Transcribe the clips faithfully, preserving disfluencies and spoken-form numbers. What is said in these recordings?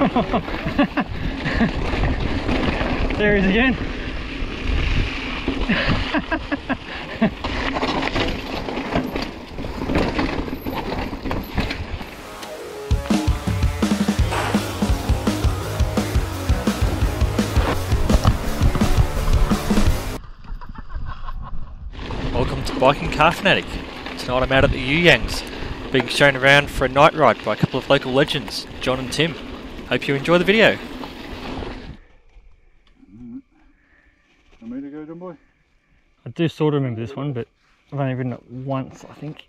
There he is again. Welcome to Biking Car Fanatic. Tonight I'm out at the Yuyangs, being shown around for a night ride by a couple of local legends, John and Tim. Hope you enjoy the video. Want me to go, John boy? I do sort of remember this one, but I've only ridden it once, I think.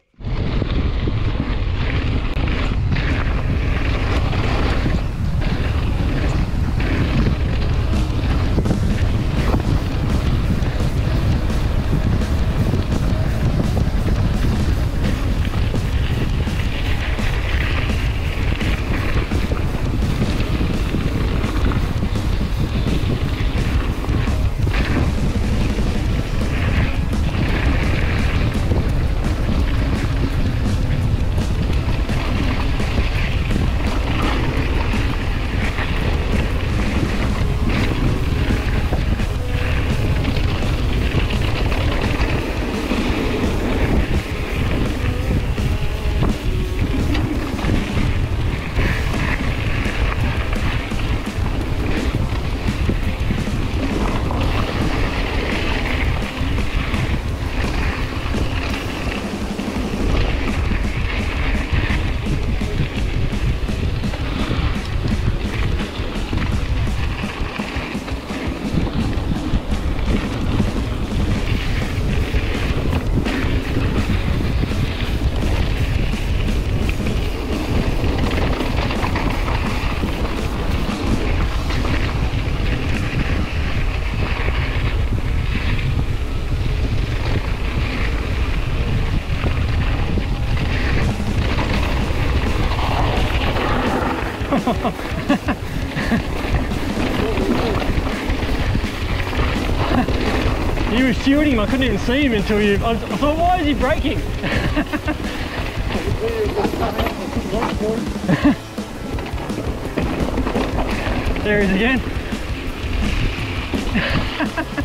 You were shielding him, I couldn't even see him until you... I thought, why is he braking? There he is again.